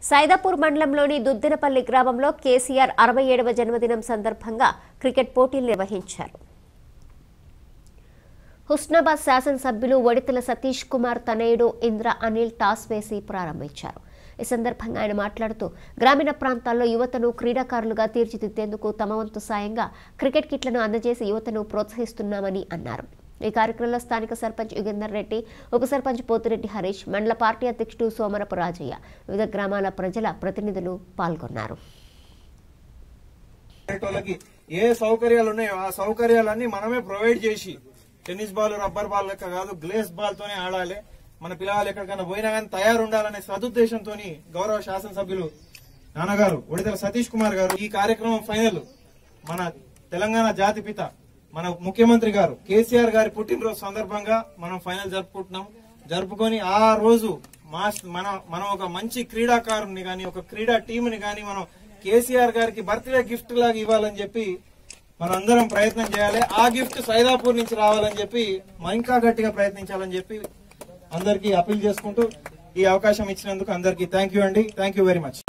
సైదాపూర్ మండలంలోని దుద్దినపల్లి గ్రామంలో కేసీఆర్ 67వ జన్మదినం సందర్భంగా క్రికెట్ పోటీలు నిర్వహించారు. హుస్నాబాద్ శాసనసభ్యులు వడితెల సతీష్ కుమార్ తనయుడు ఇంద్ర అనిల్ టాస్ వేసి ప్రారంభించారు. ఈ సందర్భంగా ఆయన మాట్లాడుతూ గ్రామీణ ప్రాంతాల్లో యువతను క్రీడాకారులుగా తీర్చిదిద్దేందుకు తమ వంతు సాయంగా క్రికెట్ కిట్లను అందజేసి యువతను ప్రోత్సహిస్తున్నామని అన్నారు. ఈ కార్యక్రమంలో స్థానిక సర్పంచ్ యుగేందర్ రెడ్డి, ఉప సర్పంచ్ పోతిరెడ్డి హరీష్, మండల పార్టీ అధ్యక్షుడు సోమరపు రాజయ్య, వివిధ గ్రామాల ప్రజల ప్రతినిధులు పాల్గొన్నారు. ఏ సౌకర్యాలు ఉన్నాయో ఆ సౌకర్యాలన్నీ మనమే ప్రొవైడ్ చేసి టెన్నిస్ బాల్, రబ్బర్ బాల్ లెక్క కాదు, గ్లేస్ బాల్ తోనే ఆడాలి. మన పిల్లలు ఎక్కడికైనా పోయినా కానీ తయారు ఉండాలనే సదుద్దేశంతో గౌరవ శాసనసభ్యులు నాన్నగారు వడితెల సతీష్ కుమార్ గారు ఈ కార్యక్రమం ఫైనల్ మన తెలంగాణ జాతిపిత మన ముఖ్యమంత్రి గారు కేసీఆర్ గారి పుట్టినరోజు సందర్భంగా మనం ఫైనల్ జరుపుకొని ఆ రోజు మనం ఒక మంచి క్రీడాకారుని గాని ఒక క్రీడా టీంని గాని మనం కేసీఆర్ గారికి బర్త్డే గిఫ్ట్ లాగా ఇవ్వాలని చెప్పి మనందరం ప్రయత్నం చేయాలి. ఆ గిఫ్ట్ సైదాపూర్ నుంచి రావాలని చెప్పి ఇంకా గట్టిగా ప్రయత్నించాలని చెప్పి అందరికీ అపీల్ చేసుకుంటూ ఈ అవకాశం ఇచ్చినందుకు అందరికీ థ్యాంక్ యూ అండి. Thank you very much.